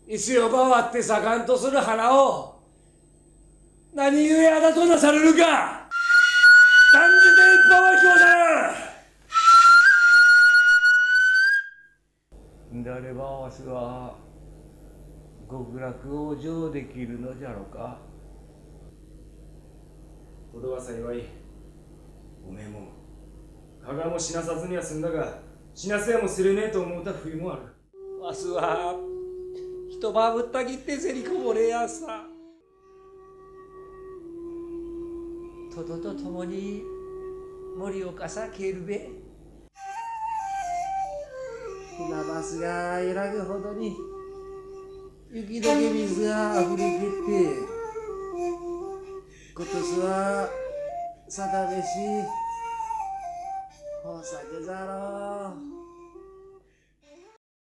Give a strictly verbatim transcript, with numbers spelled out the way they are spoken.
石を回って盛んとする花を何故あだとなされるか。断じて一般は評されん。であればわしは極楽を上できるのじゃろうか。 ことは幸い、おめえも加賀も死なさずには済んだが、死なせやもすれねえと思うた冬もある。 わしは一晩ぶった切ってせりこぼれやさ。とどとともに森岡さ消えるべ。船バスが揺らぐほどに雪解け水があふれてって今年は定めし豊作じゃろう。